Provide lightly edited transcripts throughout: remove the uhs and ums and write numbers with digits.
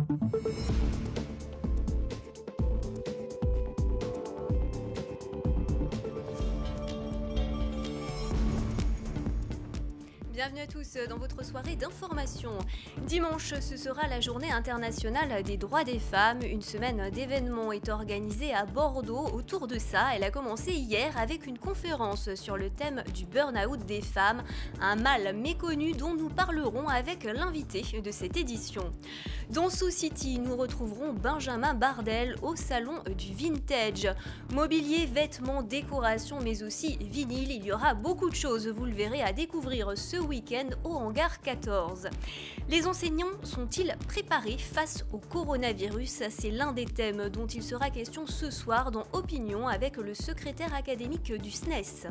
Bienvenue à tous dans votre soirée d'information. Dimanche, ce sera la journée internationale des droits des femmes. Une semaine d'événements est organisée à Bordeaux autour de ça. Elle a commencé hier avec une conférence sur le thème du burn-out des femmes, un mal méconnu dont nous parlerons avec l'invité de cette édition. Dans SoCity, nous retrouverons Benjamin Bardel au salon du vintage. Mobilier, vêtements, décoration, mais aussi vinyle, il y aura beaucoup de choses, vous le verrez, à découvrir ce week-end au hangar 14. Les enseignants sont-ils préparés face au coronavirus? C'est l'un des thèmes dont il sera question ce soir dans Opinion avec le secrétaire académique du SNES.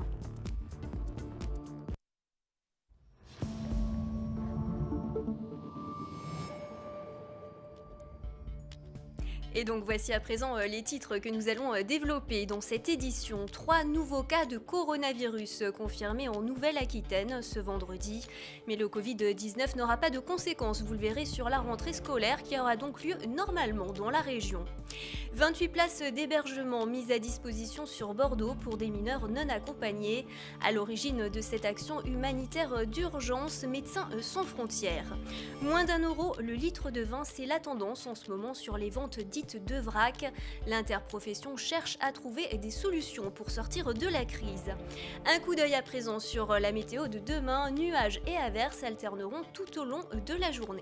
Et donc voici à présent les titres que nous allons développer dans cette édition. 3 nouveaux cas de coronavirus confirmés en Nouvelle-Aquitaine ce vendredi. Mais le Covid-19 n'aura pas de conséquences, vous le verrez, sur la rentrée scolaire qui aura donc lieu normalement dans la région. 28 places d'hébergement mises à disposition sur Bordeaux pour des mineurs non accompagnés. À l'origine de cette action humanitaire d'urgence, Médecins sans frontières. Moins d'€1 le litre de vin, c'est la tendance en ce moment sur les ventes dites de vrac. L'interprofession cherche à trouver des solutions pour sortir de la crise. Un coup d'œil à présent sur la météo de demain. Nuages et averses alterneront tout au long de la journée.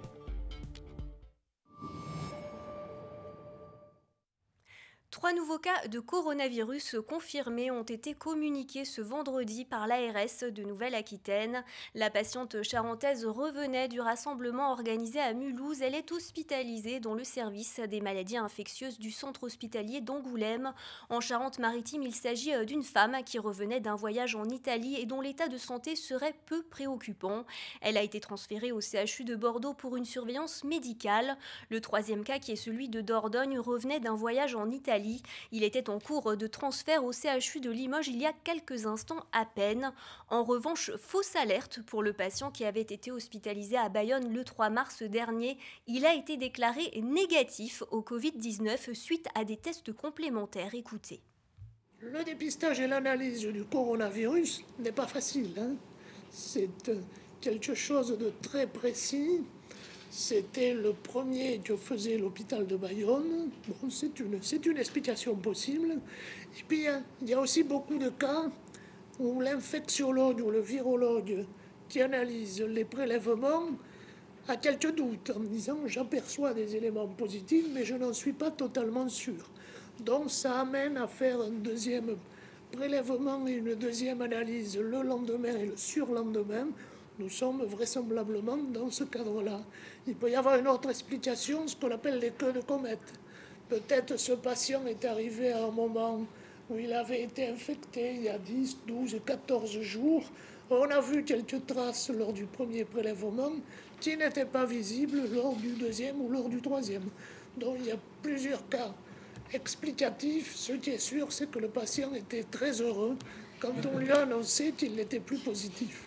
Trois nouveaux cas de coronavirus confirmés ont été communiqués ce vendredi par l'ARS de Nouvelle-Aquitaine. La patiente charentaise revenait du rassemblement organisé à Mulhouse. Elle est hospitalisée dans le service des maladies infectieuses du centre hospitalier d'Angoulême. En Charente-Maritime, il s'agit d'une femme qui revenait d'un voyage en Italie et dont l'état de santé serait peu préoccupant. Elle a été transférée au CHU de Bordeaux pour une surveillance médicale. Le troisième cas, qui est celui de Dordogne, revenait d'un voyage en Italie. Il était en cours de transfert au CHU de Limoges il y a quelques instants à peine. En revanche, fausse alerte pour le patient qui avait été hospitalisé à Bayonne le 3 mars dernier. Il a été déclaré négatif au Covid-19 suite à des tests complémentaires. Écoutez. Le dépistage et l'analyse du coronavirus n'est pas facile. C'est quelque chose de très précis. C'était le premier que faisait l'hôpital de Bayonne. Bon, c'est une explication possible. Et puis, il y a aussi beaucoup de cas où l'infectiologue ou le virologue qui analyse les prélèvements a quelques doutes en disant « j'aperçois des éléments positifs, mais je n'en suis pas totalement sûr ». Donc, ça amène à faire un deuxième prélèvement et une deuxième analyse le lendemain et le surlendemain. Nous sommes vraisemblablement dans ce cadre-là. Il peut y avoir une autre explication, ce qu'on appelle les queues de comète. Peut-être ce patient est arrivé à un moment où il avait été infecté il y a 10, 12, 14 jours. On a vu quelques traces lors du premier prélèvement qui n'étaient pas visibles lors du deuxième ou lors du troisième. Donc il y a plusieurs cas explicatifs. Ce qui est sûr, c'est que le patient était très heureux quand on lui a annoncé qu'il n'était plus positif.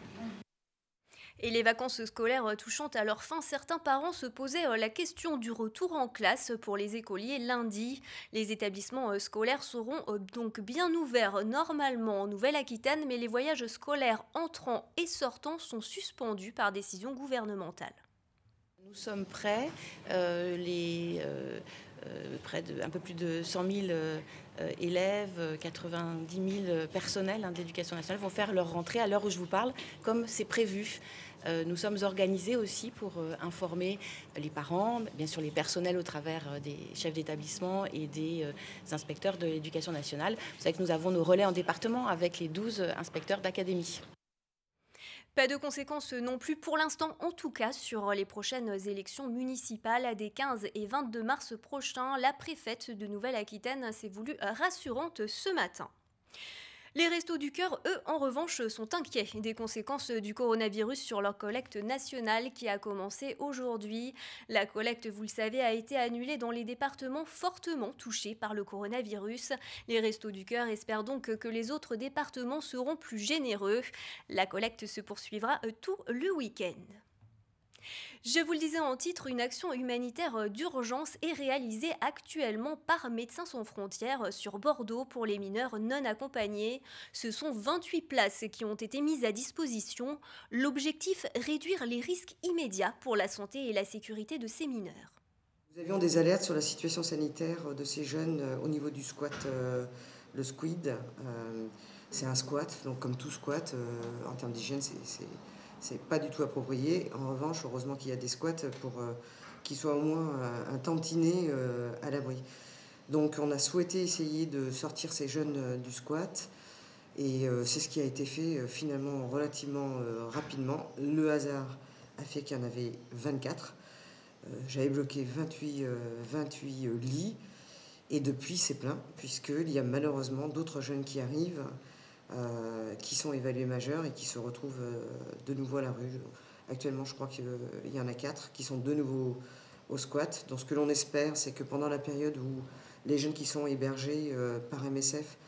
Et les vacances scolaires touchant à leur fin, certains parents se posaient la question du retour en classe pour les écoliers lundi. Les établissements scolaires seront donc bien ouverts normalement en Nouvelle-Aquitaine, mais les voyages scolaires entrants et sortants sont suspendus par décision gouvernementale. Nous sommes prêts, un peu plus de 100 000 élèves, 90 000 personnels d'éducation nationale vont faire leur rentrée à l'heure où je vous parle, comme c'est prévu. Nous sommes organisés aussi pour informer les parents, bien sûr les personnels au travers des chefs d'établissement et des inspecteurs de l'éducation nationale. Vous savez que nous avons nos relais en département avec les 12 inspecteurs d'académie. Pas de conséquences non plus pour l'instant, en tout cas, sur les prochaines élections municipales des 15 et 22 mars prochains. La préfète de Nouvelle-Aquitaine s'est voulue rassurante ce matin. Les Restos du Cœur, eux, en revanche, sont inquiets des conséquences du coronavirus sur leur collecte nationale qui a commencé aujourd'hui. La collecte, vous le savez, a été annulée dans les départements fortement touchés par le coronavirus. Les Restos du Cœur espèrent donc que les autres départements seront plus généreux. La collecte se poursuivra tout le week-end. Je vous le disais en titre, une action humanitaire d'urgence est réalisée actuellement par Médecins sans frontières sur Bordeaux pour les mineurs non accompagnés. Ce sont 28 places qui ont été mises à disposition. L'objectif, réduire les risques immédiats pour la santé et la sécurité de ces mineurs. Nous avions des alertes sur la situation sanitaire de ces jeunes au niveau du squat, le squid. C'est un squat, donc comme tout squat, en termes d'hygiène, c'est pas du tout approprié. En revanche, heureusement qu'il y a des squats pour qu'ils soient au moins un tantinet à l'abri. Donc on a souhaité essayer de sortir ces jeunes du squat. Et c'est ce qui a été fait finalement relativement rapidement. Le hasard a fait qu'il y en avait 24. J'avais bloqué 28 lits. Et depuis, c'est plein, puisqu'il y a malheureusement d'autres jeunes qui arrivent, qui sont évalués majeurs et qui se retrouvent de nouveau à la rue. Actuellement, je crois qu'il y en a 4 qui sont de nouveau au squat. Donc ce que l'on espère, c'est que pendant la période où les jeunes qui sont hébergés par MSF,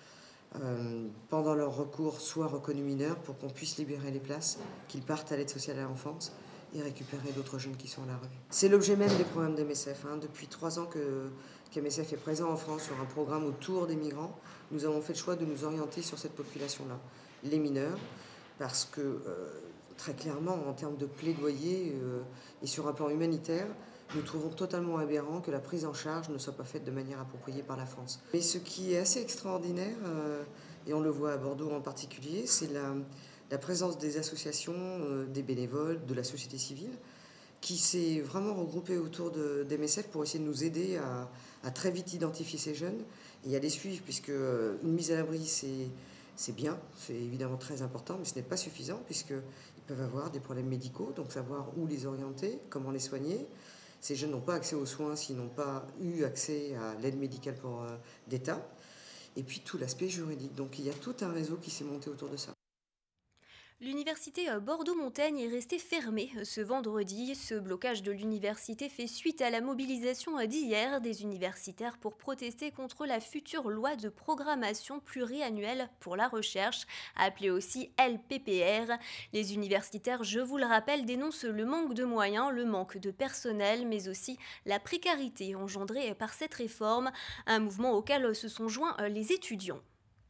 pendant leur recours, soient reconnus mineurs pour qu'on puisse libérer les places, qu'ils partent à l'aide sociale à l'enfance et récupérer d'autres jeunes qui sont à la rue. C'est l'objet même des programmes d'MSF. Depuis 3 ans qu'MSF est présent en France sur un programme autour des migrants, nous avons fait le choix de nous orienter sur cette population-là, les mineurs, parce que très clairement, en termes de plaidoyer et sur un plan humanitaire, nous trouvons totalement aberrant que la prise en charge ne soit pas faite de manière appropriée par la France. Mais ce qui est assez extraordinaire, et on le voit à Bordeaux en particulier, c'est la présence des associations, des bénévoles, de la société civile, qui s'est vraiment regroupée autour d'MSF pour essayer de nous aider à très vite identifier ces jeunes et à les suivre, puisque une mise à l'abri, c'est bien, c'est évidemment très important, mais ce n'est pas suffisant, puisqu'ils peuvent avoir des problèmes médicaux, donc savoir où les orienter, comment les soigner. Ces jeunes n'ont pas accès aux soins s'ils n'ont pas eu accès à l'aide médicale d'État. Et puis tout l'aspect juridique. Donc il y a tout un réseau qui s'est monté autour de ça. L'université Bordeaux-Montaigne est restée fermée ce vendredi. Ce blocage de l'université fait suite à la mobilisation d'hier des universitaires pour protester contre la future loi de programmation pluriannuelle pour la recherche, appelée aussi LPPR. Les universitaires, je vous le rappelle, dénoncent le manque de moyens, le manque de personnel, mais aussi la précarité engendrée par cette réforme, un mouvement auquel se sont joints les étudiants.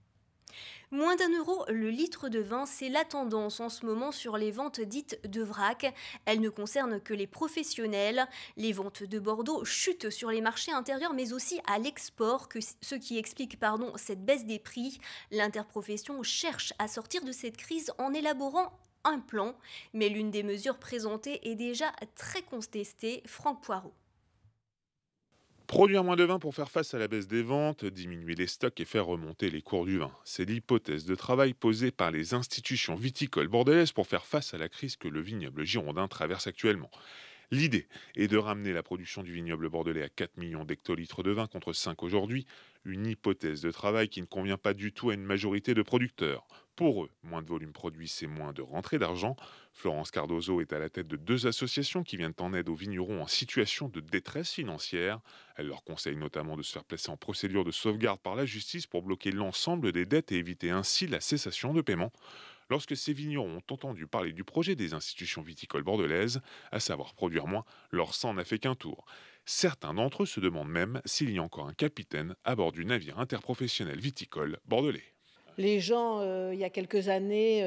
Moins d'1 euro le litre de vin, c'est la tendance en ce moment sur les ventes dites de vrac. Elles ne concernent que les professionnels. Les ventes de Bordeaux chutent sur les marchés intérieurs mais aussi à l'export, ce qui explique cette baisse des prix. L'interprofession cherche à sortir de cette crise en élaborant un plan, mais l'une des mesures présentées est déjà très contestée. Franck Poirot. Produire moins de vin pour faire face à la baisse des ventes, diminuer les stocks et faire remonter les cours du vin. C'est l'hypothèse de travail posée par les institutions viticoles bordelaises pour faire face à la crise que le vignoble girondin traverse actuellement. L'idée est de ramener la production du vignoble bordelais à 4 millions d'hectolitres de vin contre 5 aujourd'hui, une hypothèse de travail qui ne convient pas du tout à une majorité de producteurs. Pour eux, moins de volume produit, c'est moins de rentrée d'argent. Florence Cardozo est à la tête de 2 associations qui viennent en aide aux vignerons en situation de détresse financière. Elle leur conseille notamment de se faire placer en procédure de sauvegarde par la justice pour bloquer l'ensemble des dettes et éviter ainsi la cessation de paiement. Lorsque ces vignerons ont entendu parler du projet des institutions viticoles bordelaises, à savoir produire moins, leur sang n'a fait qu'un tour. Certains d'entre eux se demandent même s'il y a encore un capitaine à bord du navire interprofessionnel viticole bordelais. Les gens, il y a quelques années,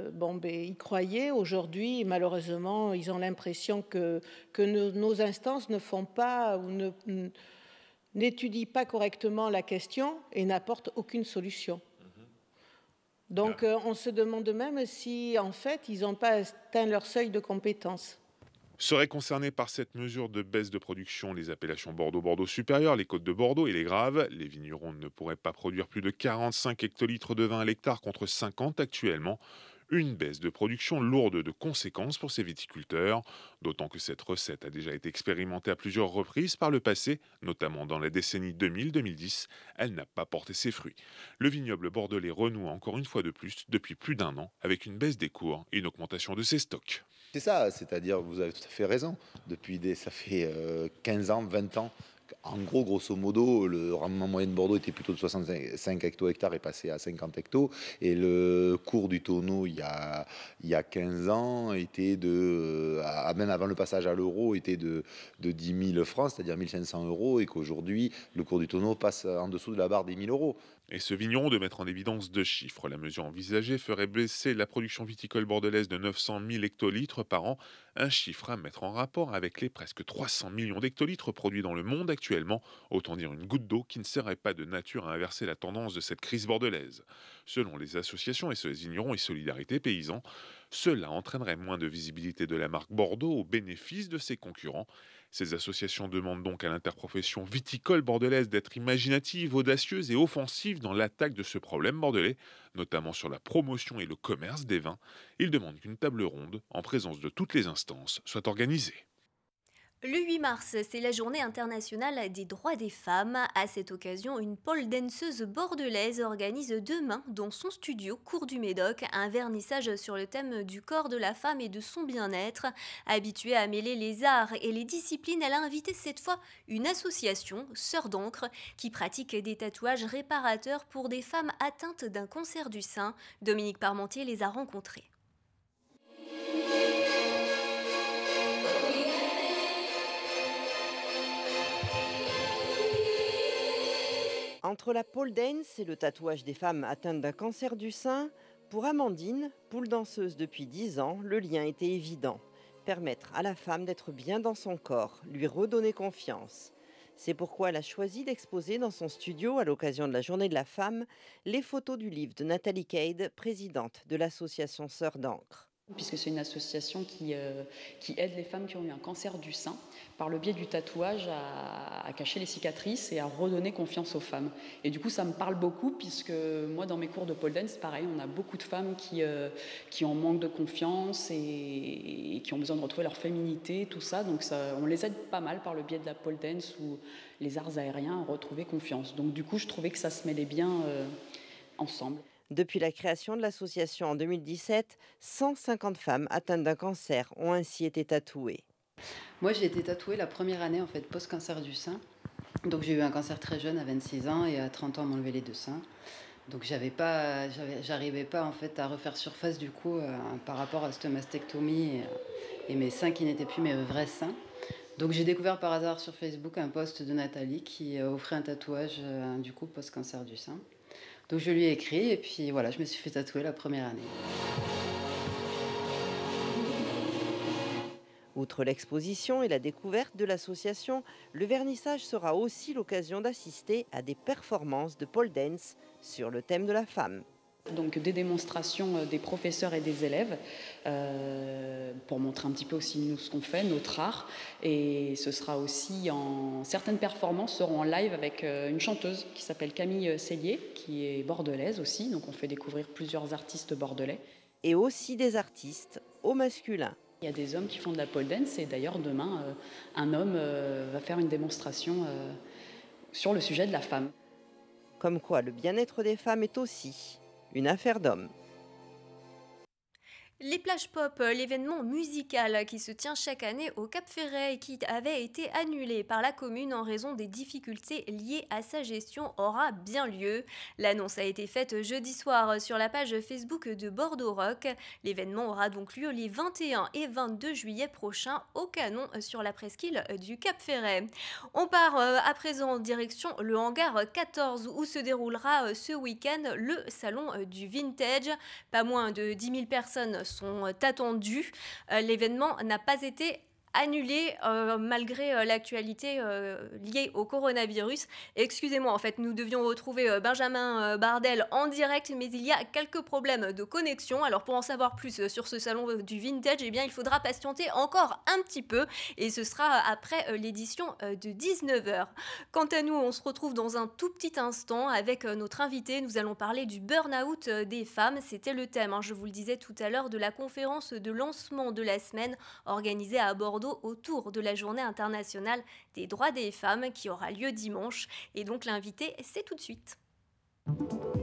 y croyaient. Aujourd'hui, malheureusement, ils ont l'impression que nos instances ne font pas ou n'étudient pas correctement la question et n'apportent aucune solution. Donc, on se demande même si, en fait, ils n'ont pas atteint leur seuil de compétence. Seraient concernés par cette mesure de baisse de production les appellations Bordeaux, Bordeaux supérieur, les Côtes de Bordeaux et les Graves. Les vignerons ne pourraient pas produire plus de 45 hectolitres de vin à l'hectare contre 50 actuellement. Une baisse de production lourde de conséquences pour ces viticulteurs, d'autant que cette recette a déjà été expérimentée à plusieurs reprises par le passé, notamment dans la décennie 2000-2010. Elle n'a pas porté ses fruits. Le vignoble bordelais renoue encore une fois de plus depuis plus d'1 an avec une baisse des cours et une augmentation de ses stocks. C'est ça, c'est-à-dire, vous avez tout à fait raison, ça fait 15 ans, 20 ans En gros, grosso modo, le rendement moyen de Bordeaux était plutôt de 65 hecto-hectares et passé à 50 hectos. Et le cours du tonneau, il y a 15 ans, était même avant le passage à l'euro, était de 10 000 francs, c'est-à-dire 1 500 euros, et qu'aujourd'hui, le cours du tonneau passe en dessous de la barre des 1 000 euros. Et ce vigneron de mettre en évidence 2 chiffres. La mesure envisagée ferait baisser la production viticole bordelaise de 900 000 hectolitres par an, un chiffre à mettre en rapport avec les presque 300 millions d'hectolitres produits dans le monde actuellement, autant dire une goutte d'eau qui ne serait pas de nature à inverser la tendance de cette crise bordelaise. Selon les associations SOS Vignerons et Solidarité Paysans, cela entraînerait moins de visibilité de la marque Bordeaux au bénéfice de ses concurrents. Ces associations demandent donc à l'interprofession viticole bordelaise d'être imaginative, audacieuse et offensive dans l'attaque de ce problème bordelais, notamment sur la promotion et le commerce des vins. Ils demandent qu'une table ronde, en présence de toutes les instances, soit organisée. Le 8 mars, c'est la journée internationale des droits des femmes. À cette occasion, une pole danceuse bordelaise organise demain, dans son studio Cours du Médoc, un vernissage sur le thème du corps de la femme et de son bien-être. Habituée à mêler les arts et les disciplines, elle a invité cette fois une association, Sœurs d'encre, qui pratique des tatouages réparateurs pour des femmes atteintes d'un cancer du sein. Dominique Parmentier les a rencontrées. Entre la pole dance et le tatouage des femmes atteintes d'un cancer du sein, pour Amandine, poule danseuse depuis 10 ans, le lien était évident. Permettre à la femme d'être bien dans son corps, lui redonner confiance. C'est pourquoi elle a choisi d'exposer dans son studio, à l'occasion de la Journée de la femme, les photos du livre de Nathalie Cade, présidente de l'association Sœurs d'encre. Puisque c'est une association qui aide les femmes qui ont eu un cancer du sein, par le biais du tatouage, à cacher les cicatrices et à redonner confiance aux femmes. Et du coup, ça me parle beaucoup, puisque moi, dans mes cours de pole dance, pareil, on a beaucoup de femmes qui ont manque de confiance et qui ont besoin de retrouver leur féminité, tout ça. Donc on les aide pas mal par le biais de la pole dance ou les arts aériens à retrouver confiance. Donc du coup, je trouvais que ça se mêlait bien ensemble. Depuis la création de l'association en 2017, 150 femmes atteintes d'un cancer ont ainsi été tatouées. Moi, j'ai été tatouée la première année, en fait, post-cancer du sein. Donc, j'ai eu un cancer très jeune, à 26 ans, et à 30 ans, on m'a enlevé les 2 seins. Donc, j'arrivais pas, en fait, à refaire surface, du coup, par rapport à cette mastectomie et mes seins qui n'étaient plus mes vrais seins. Donc, j'ai découvert par hasard sur Facebook un post de Nathalie qui offrait un tatouage, du coup, post-cancer du sein. Donc je lui ai écrit et puis voilà, je me suis fait tatouer la première année. Outre l'exposition et la découverte de l'association, le vernissage sera aussi l'occasion d'assister à des performances de pole dance sur le thème de la femme. Donc des démonstrations des professeurs et des élèves pour montrer un petit peu aussi nous ce qu'on fait, notre art. Et ce sera aussi certaines performances seront en live avec une chanteuse qui s'appelle Camille Cellier, qui est bordelaise aussi. Donc on fait découvrir plusieurs artistes bordelais. Et aussi des artistes au masculin. Il y a des hommes qui font de la pole dance et d'ailleurs demain un homme va faire une démonstration sur le sujet de la femme. Comme quoi le bien-être des femmes est aussi une affaire d'homme. Les plages pop, l'événement musical qui se tient chaque année au Cap Ferret et qui avait été annulé par la commune en raison des difficultés liées à sa gestion, aura bien lieu. L'annonce a été faite jeudi soir sur la page Facebook de Bordeaux Rock. L'événement aura donc lieu les 21 et 22 juillet prochains au Canon sur la presqu'île du Cap Ferret. On part à présent en direction le hangar 14 où se déroulera ce week-end le salon du vintage. Pas moins de 10 000 personnes sont attendus. L'événement n'a pas été annulé malgré l'actualité liée au coronavirus. Excusez-moi, en fait, nous devions retrouver Benjamin Bardel en direct, mais il y a quelques problèmes de connexion. Alors, pour en savoir plus sur ce salon du vintage, eh bien, il faudra patienter encore un petit peu et ce sera après l'édition de 19h. Quant à nous, on se retrouve dans un tout petit instant avec notre invité. Nous allons parler du burn-out des femmes. C'était le thème, je vous le disais tout à l'heure, de la conférence de lancement de la semaine organisée à Bordeaux autour de la Journée internationale des droits des femmes qui aura lieu dimanche. Et donc l'invité, c'est tout de suite.